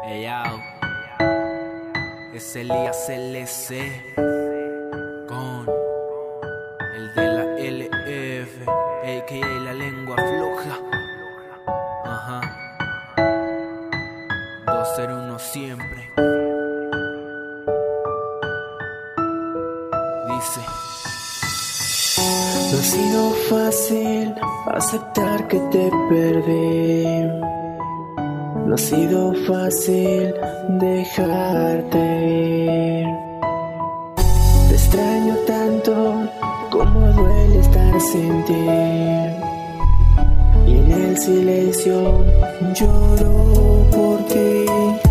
Yo, es Elías LC con el de la LF, a.k.a. la lengua floja. Ajá. 201 siempre. Dice: no ha sido fácil aceptar que te perdí. No ha sido fácil dejarte ir. Te extraño tanto como duele estar sin ti. Y en el silencio lloro por ti.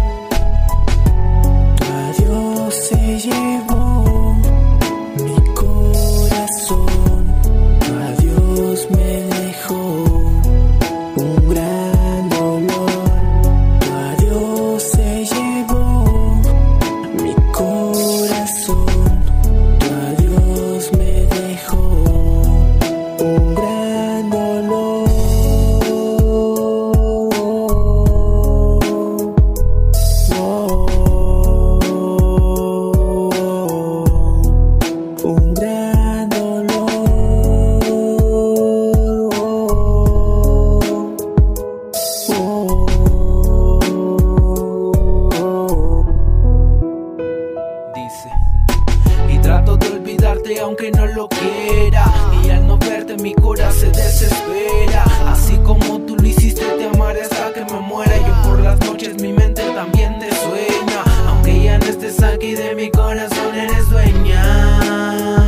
Tu adiós se llevó mi corazón. Tu adiós me dejó un gran dolor. Tu adiós se llevó mi corazón. Tu adiós me dejó un gran dolor. Un gran dolor. Dice: y trato de olvidarte aunque no lo quiera, y al no verte mi corazón se desespera. Así como tú lo hiciste, te amaré hasta que me muera. Yo por las noches mi mente también te sueña. Aunque ya no estés aquí, de mi corazón eres dueña.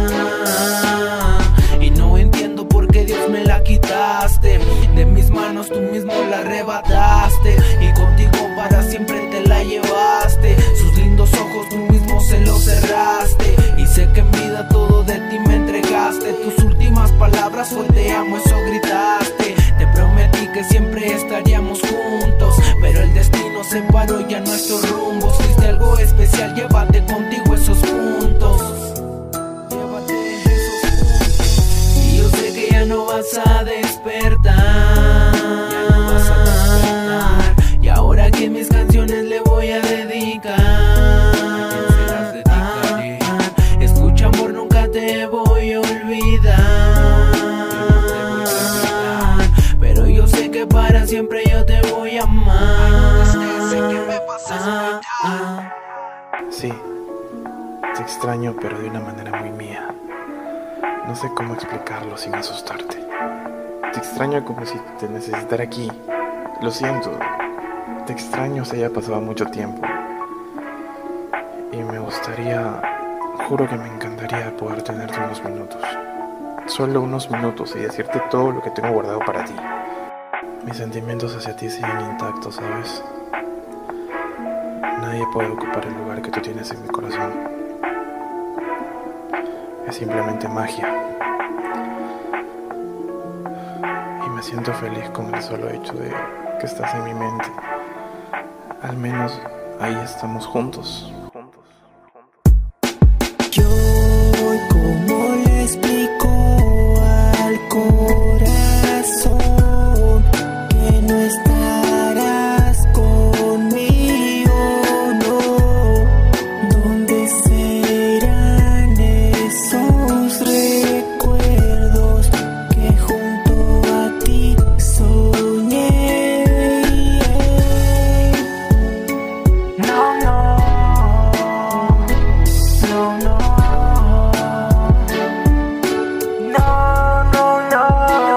Y no entiendo por qué Dios me la quitaste. De mis manos tú mismo la arrebataste, y contigo para siempre te la llevaste. Sus lindos ojos tú mismo se los cerraste, y sé que en vida todo de ti me entregaste. Tus últimas palabras fue te amo, eso gritaste. Te prometí que siempre estaríamos juntos, pero el destino separó ya nuestros rumbos. Fuiste algo especial, llévate contigo esos puntos. Llévate esos puntos. Y yo sé que ya no vas a despertar. Ya no vas a despertar. Y ahora que mis canciones le voy a dedicar, ¿a quién se las dedicaré? Escucha, amor, nunca te voy a olvidar. Pero yo sé que para siempre yo te voy a amar. Sé que me vas a esperar. Sí, te extraño, pero de una manera muy mía. No sé cómo explicarlo sin asustarte. Te extraño como si te necesitara aquí. Lo siento. Te extraño si haya pasado mucho tiempo. Y me gustaría, juro que me encantaría poder tenerte unos minutos. Solo unos minutos y decirte todo lo que tengo guardado para ti. Mis sentimientos hacia ti siguen intactos, ¿sabes? Nadie puede ocupar el lugar que tú tienes en mi corazón. Es simplemente magia. Y me siento feliz con el solo hecho de que estás en mi mente. Al menos ahí estamos juntos. Yo, ¿cómo le explico al corazón que no estarás conmigo? No, ¿dónde serán esos recuerdos que junto a ti soñé? No, no, no, no. No, no, no.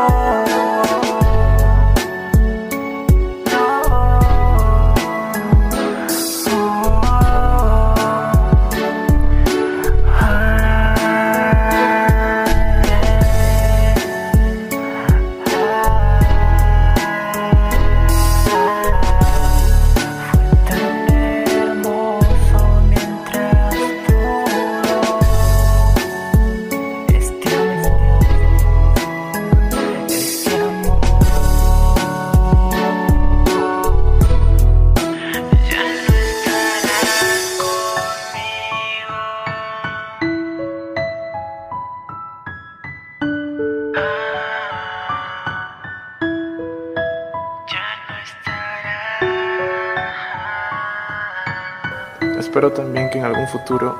espero también que en algún futuro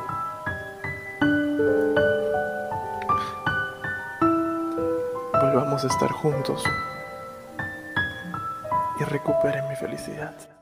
volvamos a estar juntos y recupere mi felicidad.